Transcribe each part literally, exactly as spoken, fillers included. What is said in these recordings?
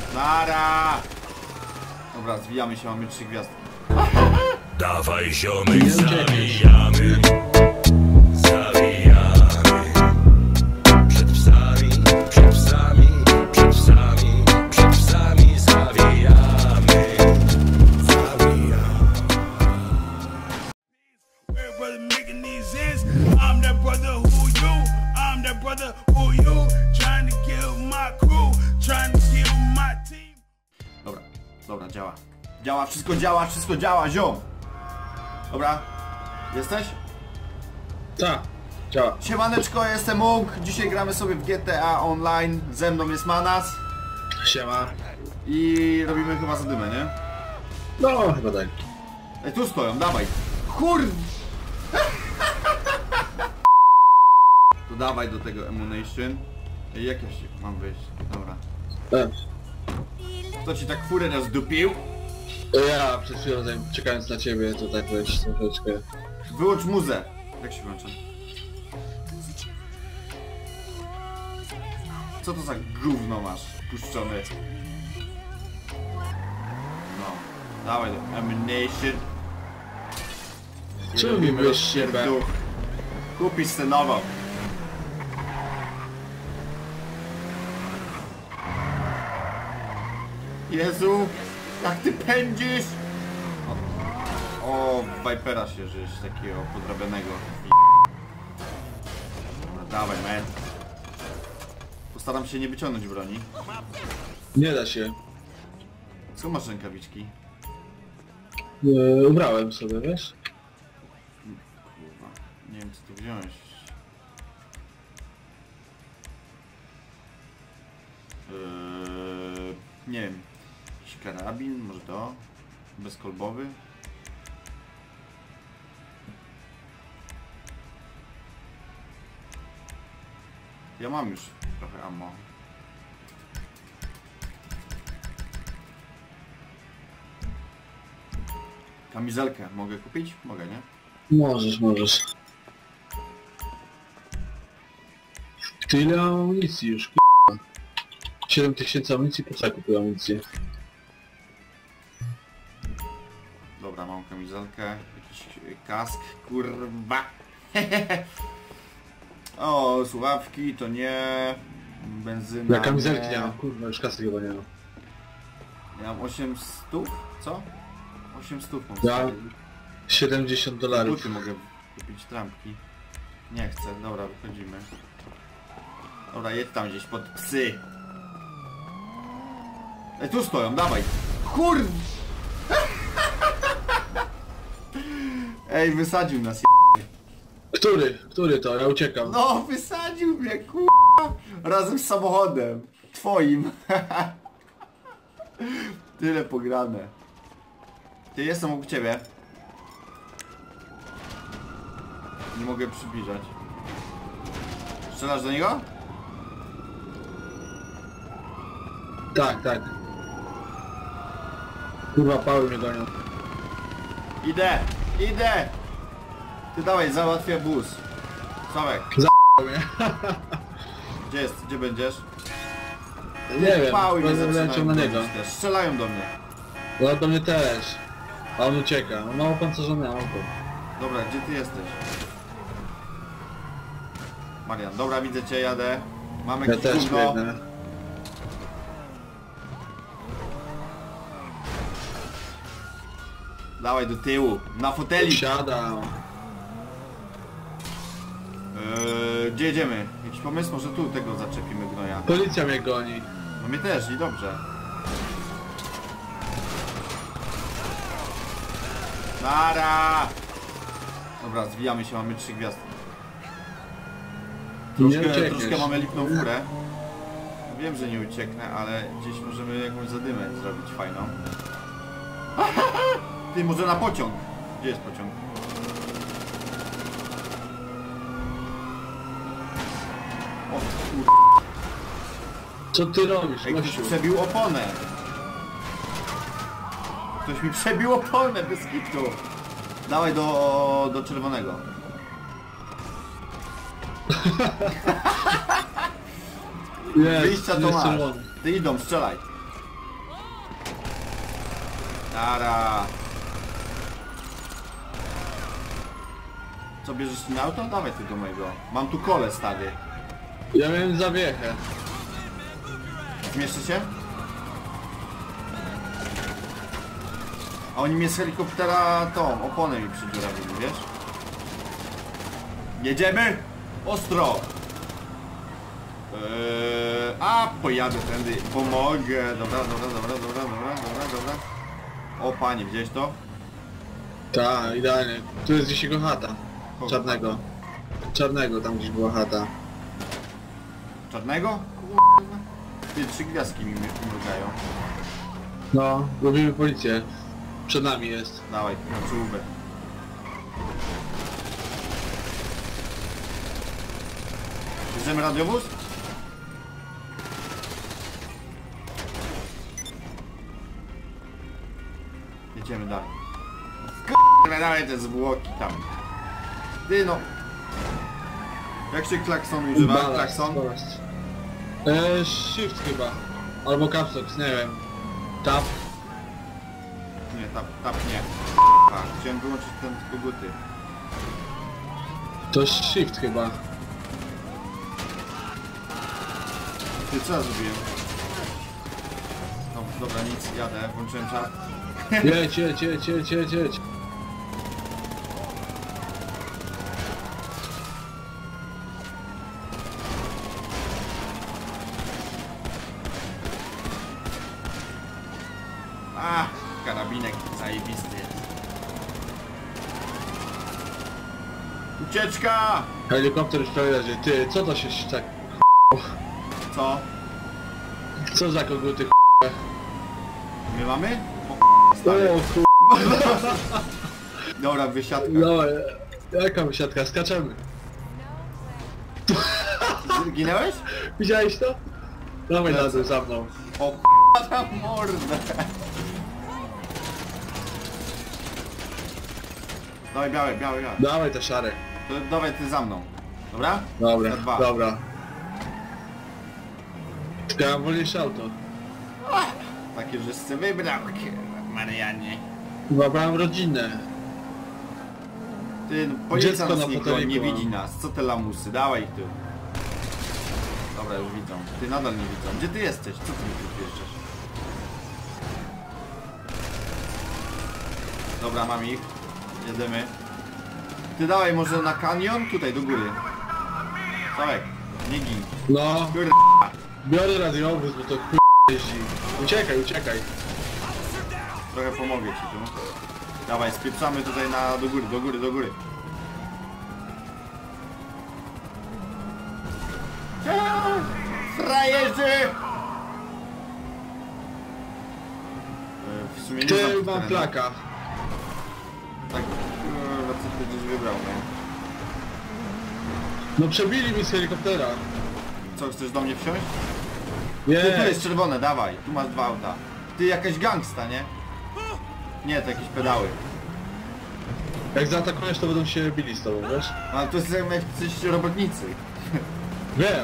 Nara! Dobra, zwijamy się, mamy trzy gwiazdki. Dawaj ziomek, zawijamy. Zawijamy. Przed psami, przed psami, przed psami, przed psami zawijamy. Zawijamy. We're brother making these ends. I'm that brother who you. I'm that brother who you. Trying to kill my crew. Trying to kill my team. Dobra, dobra, działa. Działa, wszystko działa, wszystko działa, ziom! Dobra, jesteś? Tak, działa. Siemaneczko, jestem Munk. Dzisiaj gramy sobie w G T A Online. Ze mną jest Manas. Siema. I robimy chyba zadymę, nie? No, chyba tak. Ej, tu stoją, dawaj. Kur... To dawaj do tego Ammunition. Ej, jak ja się mam wyjść? Dobra. E. Kto ci tak furę rozdupił? Ja przed chwilą, czekając na ciebie, to tak weź troszeczkę. Wyłącz muzę. Jak się włącza? Co to za gówno masz, puszczony? No, dawaj do Ammunition. Czemu mi byłeś siebie? Kupisz se nową. Jezu, jak ty pędzisz! O, o Vipera się żyjesz, takiego podrabionego. No, dawaj, man. Postaram się nie wyciągnąć broni. Nie da się. Co masz rękawiczki? E, ubrałem sobie, wiesz? Kurwa, nie wiem co tu wziąć. Eee, nie wiem. Jakiś karabin, może to? Bezkolbowy? Ja mam już trochę ammo. Kamizelkę mogę kupić? Mogę, nie? Możesz, możesz. Tyle amunicji już, k***a. siedem tysięcy amunicji, po co ja kupiłem amunicję? Dobra, mam kamizelkę, jakiś kask, kurwa. O, słuchawki to nie, benzyna. Ja kamizelki nie nie mam, kurwa, już kasy chyba nie mam. Ja mam osiem stów, co? osiem stów mam. Ja siedemdziesiąt dolarów. Buty mogę kupić, trampki. Nie chcę, dobra, wychodzimy. Dobra, jedź tam gdzieś pod psy. Ej, tu stoją, dawaj. Kur... Ej, wysadził nas. Który? Który to? Ja uciekam. No, wysadził mnie, kurwa. Razem z samochodem. Twoim. Tyle pograne. Ty, jestem obok ciebie. Nie mogę przybliżać. Strzelasz do niego? Tak, tak. Kurwa, pały mnie gonią. Idę, idę. Ty dawaj, załatwię bus. Sławek. Za***ł mnie. Gdzie jest? Gdzie będziesz? Nie wiem, Pały mnie będę leciał na niego. też. Strzelają do mnie. No do mnie też. A on ucieka. On ma opancerzone auto. Dobra, gdzie ty jesteś? Marian, dobra, widzę cię, jadę. Mamy Ja jakieś też gówno. biegnę. Dawaj do tyłu, na foteli. Siadam. Eee, gdzie jedziemy? Jakiś pomysł? Może tu tego zaczepimy gnoja. Policja mnie goni. No mnie też i dobrze. Nara! Dobra, zwijamy się, mamy trzy gwiazdki. Nie Troszkę, uciekniesz. troszkę mamy lipną furę. Wiem, że nie ucieknę, ale gdzieś możemy jakąś zadymę zrobić fajną. Ty, może na pociąg. Gdzie jest pociąg? O kur... Co ty robisz, Ej, ktoś gościu? przebił oponę. Ktoś mi przebił oponę bez kitu. Dawaj do, do czerwonego. Jest, Wyjścia to jest masz. czerwony. Ty idą, strzelaj. Nara. Co, bierzesz na auto? Dawaj ty do mojego. Mam tu kole, stary. Ja miałem zawiechę. Zmieszczę się? A oni mnie z helikoptera tą oponę mi przydziurawili, wiesz? Jedziemy! Ostro! Eee, a pojadę tędy, pomogę. Dobra, dobra, dobra, dobra, dobra, dobra, dobra. O panie, widziałeś to? Tak, idealnie. Tu jest gdzieś jego chata. Czarnego. Czarnego, tam gdzieś była chata. Czarnego? Kurwa. Ty, trzy gwiazdki mi mrugają. No, robimy policję. Przed nami jest. Dawaj, na czołówę. Bierzemy radiowóz? Jedziemy dalej. K***a, dalej te zwłoki tam. Ty no. Jak się klakson używa? Balast, Klakson? balast. Eee, shift chyba. Albo caps lock, nie wiem. Tap. Nie, tap, tap nie. A, chciałem wyłączyć ten koguty. To shift chyba. Ty, co ja zrobiłem? No, dobra, nic, jadę, włączyłem czat. Jedź, jedź, jedź, jedź, jedź, jedź. A, karabinek zajebisty jest. Ucieczka! Helikopter już prawie leży. Ty, co to się tak... Co? Co za koguty My mamy? O, O stary. kur... Dobra, wysiadka. No, jaka wysiadka? Skaczemy. Ginęłeś? Widziałeś to? Dawaj na dół za mną. O k***a tam mordę. Dawaj, białe, białe, białe. Dawaj te szare. To dawaj ty za mną. Dobra? Dobra, Na dwa. dobra. Tylko ja mam wolniejsze auto. Takie, że chcę wybrał, kurwa, Marianie. Wybrałem rodzinę. Ty, policja Dziecko nas na nie, foteliku nie mam. widzi nas. Co te lamusy? Dawaj ich tu. Dobra, już widzą. Ty nadal nie widzą. Gdzie ty jesteś? Co ty mi tu wjeżdżasz? Dobra, mam ich. Jedziemy. Ty dawaj może na kanion? Tutaj, do góry. Sławek, nie gin. No, Kurwa. biorę radiowóz, bo to kur... jeździ. Uciekaj, uciekaj. Trochę pomogę ci tu. Dawaj, spieprzamy tutaj na do góry, do góry, do góry. Eee, Frajerzy! E, W sumie nie znam Ty, tych mam terenów. plaka. Tak, kurwa, co ty gdzieś wybrał, nie? No przebili mi z helikoptera. Co, chcesz do mnie wsiąść? Ty, tu Nie, jest czerwone, dawaj, tu masz dwa auta. Ty, jakaś gangsta, nie? Nie, to jakieś pedały. jak zaatakujesz, to będą się bili z tobą, wiesz? Ale to jest jak jacyś robotnicy. Wiem.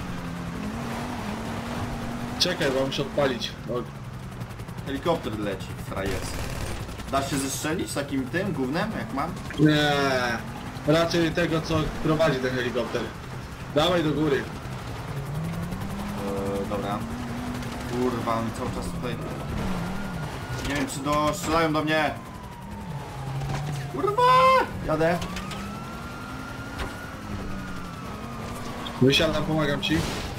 Czekaj, bo muszę odpalić. O, Helikopter leci, frajers. Da się zestrzelić takim tym gównem, jak mam? nie, raczej tego, co prowadzi ten helikopter. Dawaj do góry. Eee, dobra. Kurwa, oni cały czas tutaj... Nie wiem, czy do... strzelają do mnie! Kurwa! Jadę! Wysiadam, pomagam ci.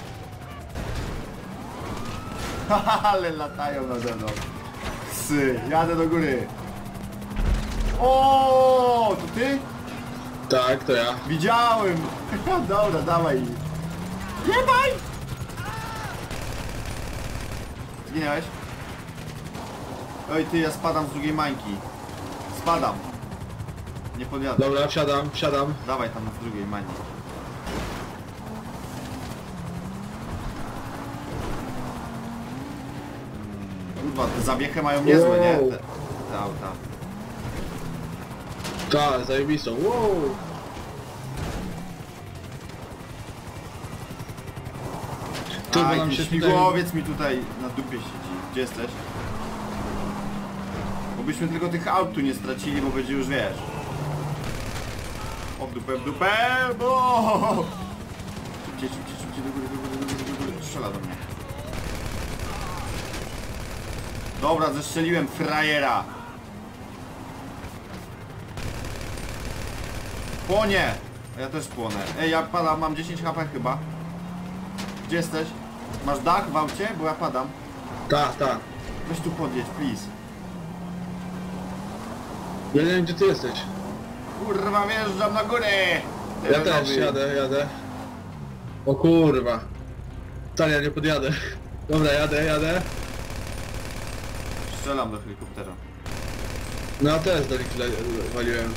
Haha, ale latają nade mną. Psy, jadę do góry. O, to ty? Tak, to ja. Widziałem! Dobra, dawaj. Jebaj! Zginęłeś? Oj ty, ja spadam z drugiej mańki. Spadam. Nie podjadę. Dobra, wsiadam, wsiadam. Dawaj tam z drugiej mańki. Kurwa, te zawiechy mają niezłe, nie? Te, te auta. Tak, zajebistą. Wow. Ty, bo A, nam jakiś się tutaj... śmigłowiec mi tutaj na dupie siedzi. Gdzie jesteś? Obyśmy tylko tych aut tu nie stracili, bo będzie już, wiesz. O, w dupę, w dupę, bo... Szybciej, szybciej, szybciej, do góry, do góry, do góry, do góry. Strzela do mnie. Dobra, zestrzeliłem frajera. Płonie! Ja też płonę. Ej, ja padam, mam dziesięć H P chyba. Gdzie jesteś? Masz dach w aucie? Bo ja padam. Tak, tak. Weź tu podjedź, please. Ja nie wiem gdzie ty jesteś. Kurwa, wjeżdżam na górę! Ja też, jadę, jadę. O kurwa. Wcale ja nie podjadę. Dobra, jadę, jadę. Strzelam do helikoptera. No ja też do nich le- waliłem.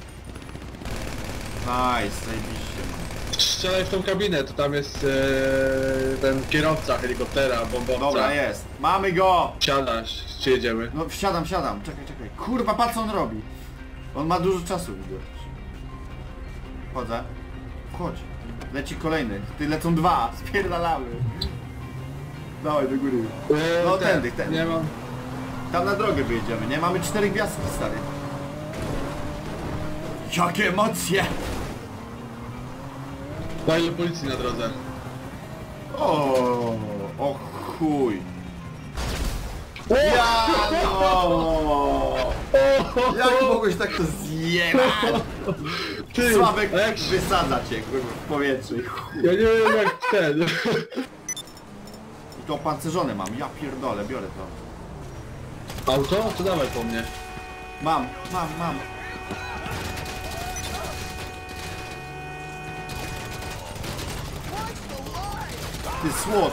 Nice, zajebiście. Strzelaj w tą kabinę, to tam jest e, ten kierowca helikoptera, bombowca. Dobra, jest. Mamy go! Siadasz, czy jedziemy? No wsiadam, siadam. Czekaj, czekaj. Kurwa, patrz co on robi. On ma dużo czasu, widzę. Wchodzę. Wchodź. Leci kolejny. Ty lecą dwa. Spierdalamy. Dawaj do góry. E, No ten, tędy, tędy. Nie mam. Tam na drogę wyjedziemy, nie? Mamy cztery gwiazdki, stary. Jakie emocje! Fajnie policji na drodze. O, o chuj. Ja no! Jak mogłeś tak to zjebać? Ty, Sławek a jak... wysadza cię kurwa, w powietrze. Ja nie wiem jak ten. I to opancerzone mam, ja pierdolę, biorę to. Auto? To dawaj po mnie. Mam, mam, mam. Ty słod.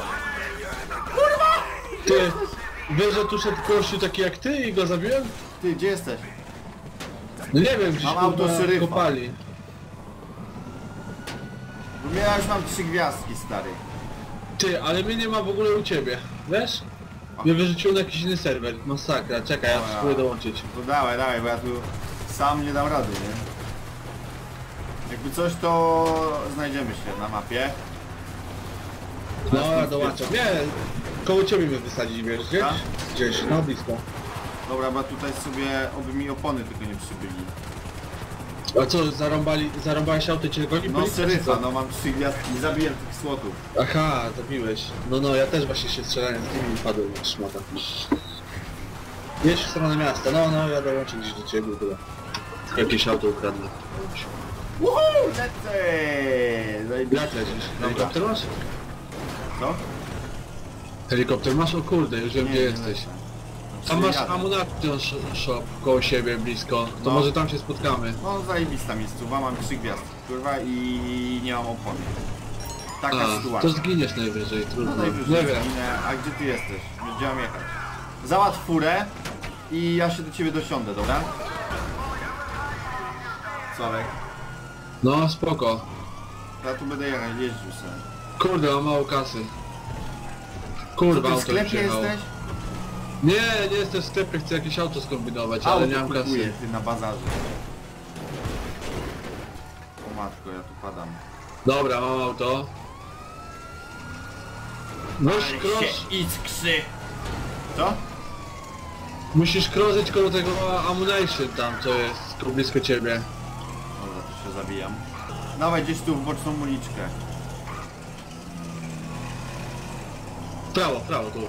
Ty, wiesz, że tu szedł gościu taki jak ty i go zabiłem? Ty, gdzie jesteś? No nie wiem, gdzieś Mam auto kurwa szeryfa. kopali. Bo ja już mam trzy gwiazdki, stary. Ty, ale mnie nie ma w ogóle u ciebie, wiesz? Mnie wyrzuciło na jakiś inny serwer, masakra, czekaj, ja O ja. spróbuję dołączyć. To dawaj, dawaj, bo ja tu sam nie dam rady, nie? Jakby coś, to znajdziemy się na mapie. No, ja dołączam. Nie, koło ciebie mnie wysadzić, wiesz, gdzieś? Tak? Gdzieś, no blisko. Dobra, bo tutaj sobie, oby mi opony tylko nie przybyli. A co, zarąbali, zarąbałeś auto i cię goni No policja, czy szeryfa, co? no mam trzy gwiazdki, zabiłem tych słotów. Aha, zabiłeś. No, no, ja też właśnie się strzelałem z nimi i padłem na szmata. Jedź w stronę miasta, no, no, ja dołączę gdzieś do ciebie, tyle. Jakieś auto ukradnę. Woohoo! Lecę! Zajebiście. Jak lecisz? Dobra. Helikopter masz? Co? Helikopter masz? O kurde, już wiem Nie, gdzie nie jesteś. lecę. Tam masz Jadę. Ammunition Shop koło siebie, blisko. To No. może tam się spotkamy. No zajebista miejscowa, mam trzy gwiazdki, kurwa, i nie mam opony. Taka A, sytuacja. to zginiesz najwyżej, No trudno. najwyżej Nie wiem. zginę. A gdzie ty jesteś? Gdzie mam jechać? Załatw furę i ja się do ciebie dosiądę, dobra? Sławek, No spoko. ja tu będę jechać, jeździł sobie. Kurde, mam mało kasy. Co, Kurwa, ty w auto mi sklepie przyjechało. jesteś? Nie, nie jestem w sklepie, chcę jakieś auto skombinować, ale nie mam Auto kupuję, kasy. ty na bazarze. O matko, ja tu padam. Dobra, mam auto. Weź cross, iskrzy! Co? musisz krążyć koło tego ammunition tam, co jest tu blisko ciebie. Dobra, to się zabijam. Dawaj gdzieś tu w boczną uliczkę. W prawo, w prawo, tu.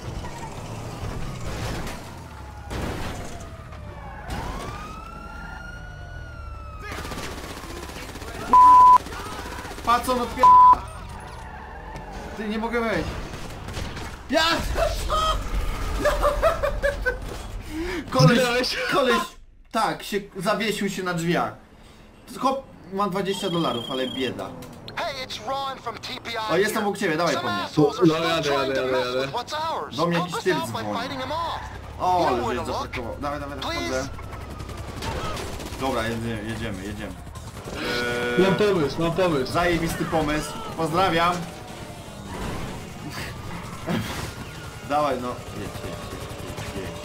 Patrz on odpier... Ty, nie mogę wejść. Ja! Koleś, Zginąłeś? koleś, tak, się zawiesił się na drzwiach. Hop, mam dwadzieścia dolarów, ale bieda. Hey, it's Ron from T P I. O, jestem obok ciebie, dawaj po Some mnie. assholes are No, still jadę, trying jadę, to jadę, mess jadę. with what's ours. Do mnie Help jakiś us typ out by dzwoni. fighting them off. O, You ale know where żeś to look. zaparkował. Dawaj, dawaj, dawaj, Please. wchodzę. Dobra, jedziemy, jedziemy, jedziemy. Mam Eee, pomysł, mam pomysł. zajebisty pomysł. Pozdrawiam. Dawaj, no. Jedź, jedź, jedź, jedź,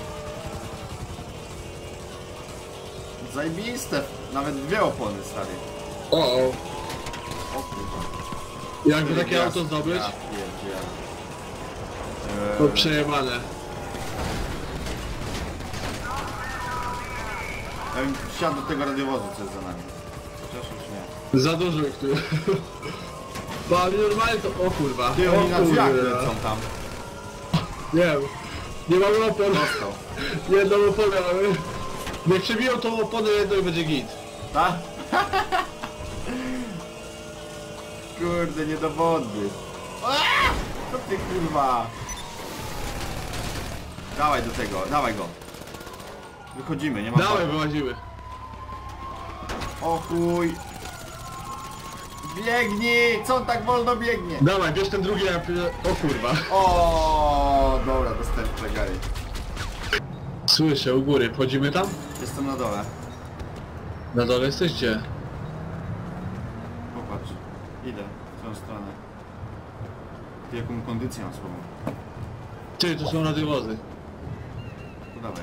jedź. Zajebiste. Nawet dwie opony, stary. O, o. O kurwa. Jakby Cztery takie gwiazdki. auto zdobyć, Ja pierdzielę. to Eee, przejebane. Ja bym wsiadł do tego radiowozu, co jest za nami. Chociaż już nie. Za dużo ich tu. Bo ale normalnie to... O kurwa. Ty, o oni na drzwiach lecą tam. Nie wiem. Nie mamy opon. Dostał. Jedną oponę mamy. Jak przebiją tą oponę jedną i będzie git. Tak? Kurde, niedowodny. Aaa! Co ty kurwa? Dawaj do tego, dawaj go. Wychodzimy, nie ma Dawaj, problemu. wyłazimy. O chuj. Biegnij! Co on tak wolno biegnie? Dawaj, bierz ten drugi, ja... O kurwa. O, dobra, dostałem plegary. Słyszę, u góry. Wchodzimy tam? Jestem na dole. Na dole jesteście. Popatrz. Idę w tą stronę. Ty, jaką kondycję mam słabą. Ty, to są radiowozy. To dawaj.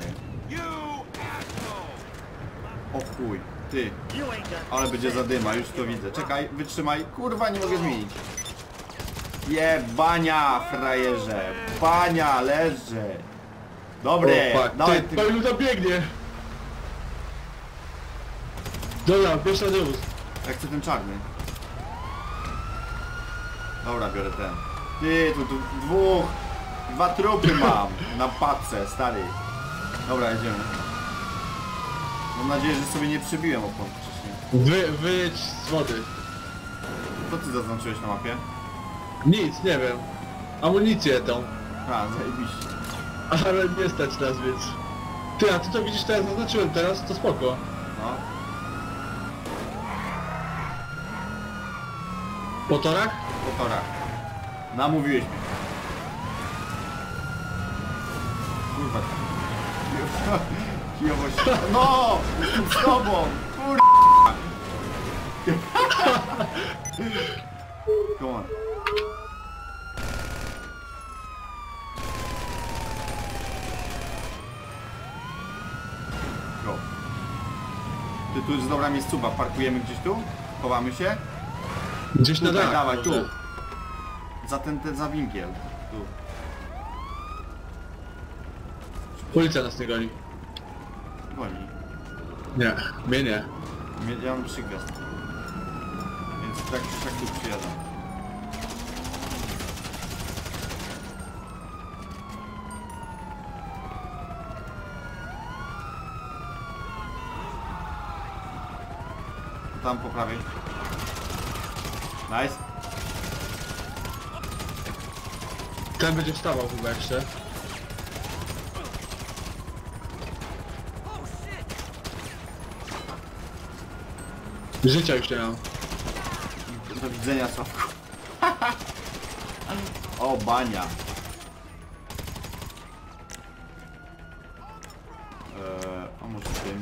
O chuj, ty. Ale będzie zadyma, już to widzę. Czekaj, wytrzymaj. Kurwa, nie mogę zmienić. Jebania, frajerze. Bania, leży. Dobre, O, fuck. dawaj Ty, ty. Paweł tam biegnie. Dobra, bierz radiowóz. Ja chcę ten czarny. Dobra, biorę ten. Ty, tu, tu dwóch. Dwa trupy mam na paczce, stary. Dobra, jedziemy. Mam nadzieję, że sobie nie przebiłem opon wcześniej. Wy, wyjedź z wody. Co ty zaznaczyłeś na mapie? Nic, nie wiem. Amunicję tą. A, zajebiście. Ale nie stać nas, więc... Ty, a ty to widzisz, to ja zaznaczyłem teraz, to spoko. No. Po torach? Po torach. Namówiłeś mnie. Kurwa. Kijowość. No! Jestem z tobą! Kurwa! Come on. Go. Ty, tu jest dobra miejscowa. Parkujemy gdzieś tu? Chowamy się? Gdzieś na Tutaj, dach. dawaj, może. tu. Za ten, ten za winkiel. Tu. Policja nas nie goni. Goni. Nie, mnie nie. Mnie- Ja mam trzy gwiazdy. Więc tak czy siak tu przyjadę. Tam po prawej. Nice. Ten będzie wstawał chyba jeszcze. Życia już nie mam. Do widzenia, Sławku. O, bania. Eee, a może tym.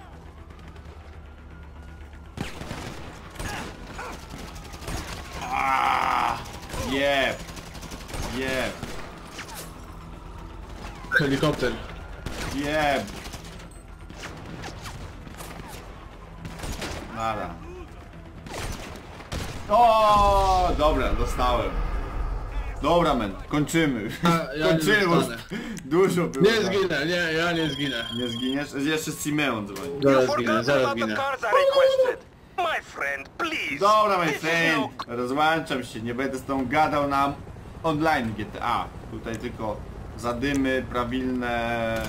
Aaaa! Jeb! Jeb! Helikopter. Jeb! Nara. O, dobra, dostałem. Dobra, men, kończymy. A, ja nie kończymy, bo zostanę. dużo było. Nie zginę, nie, ja nie zginę. Nie zginiesz? Jeszcze Simeon dzwoni. Zaraz zginę, zaraz zginę. cars I requested. My friend, please. Dobra, my This is friend, no- rozłączam się, nie będę z tą gadał na online G T A. Tutaj tylko zadymy, prawilne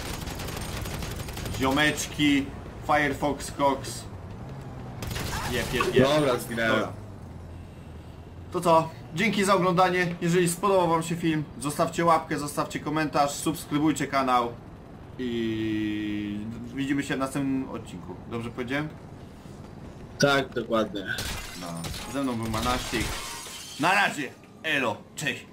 ziomeczki, Firefox Cox. Jep, jep, jep. Dobra, zginęłem. Dobra. To co? Dzięki za oglądanie. Jeżeli spodobał wam się film, zostawcie łapkę, zostawcie komentarz, subskrybujcie kanał i widzimy się w następnym odcinku. Dobrze powiedziałem? Tak, dokładnie. No. Ze mną był Manaścik. Na razie! Elo! Cześć!